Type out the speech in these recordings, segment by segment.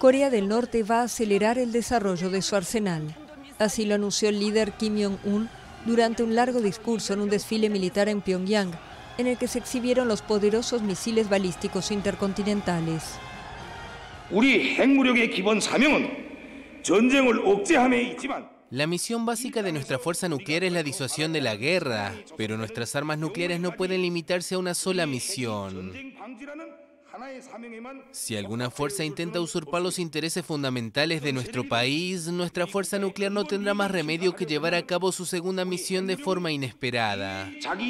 Corea del Norte va a acelerar el desarrollo de su arsenal. Así lo anunció el líder Kim Jong-un durante un largo discurso en un desfile militar en Pyongyang, en el que se exhibieron los poderosos misiles balísticos intercontinentales. La misión básica de nuestra fuerza nuclear es la disuasión de la guerra, pero nuestras armas nucleares no pueden limitarse a una sola misión. Si alguna fuerza intenta usurpar los intereses fundamentales de nuestro país, nuestra fuerza nuclear no tendrá más remedio que llevar a cabo su segunda misión de forma inesperada.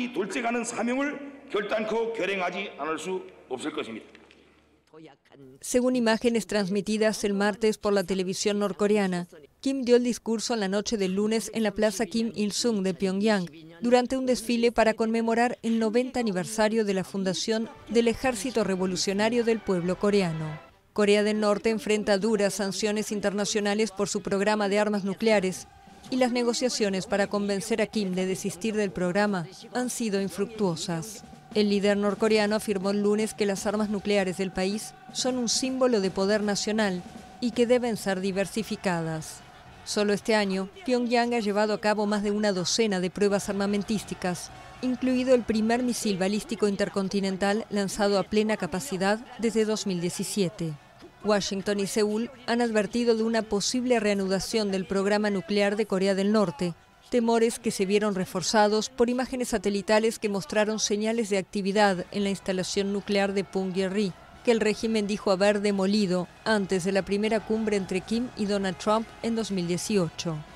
Según imágenes transmitidas el martes por la televisión norcoreana, Kim dio el discurso en la noche del lunes en la plaza Kim Il-sung de Pyongyang, durante un desfile para conmemorar el 90 aniversario de la fundación del Ejército Revolucionario del Pueblo Coreano. Corea del Norte enfrenta duras sanciones internacionales por su programa de armas nucleares, y las negociaciones para convencer a Kim de desistir del programa han sido infructuosas. El líder norcoreano afirmó el lunes que las armas nucleares del país son un símbolo de poder nacional y que deben ser diversificadas. Solo este año, Pyongyang ha llevado a cabo más de una docena de pruebas armamentísticas, incluido el primer misil balístico intercontinental lanzado a plena capacidad desde 2017. Washington y Seúl han advertido de una posible reanudación del programa nuclear de Corea del Norte, temores que se vieron reforzados por imágenes satelitales que mostraron señales de actividad en la instalación nuclear de Punggye-ri, que el régimen dijo haber demolido antes de la primera cumbre entre Kim y Donald Trump en 2018.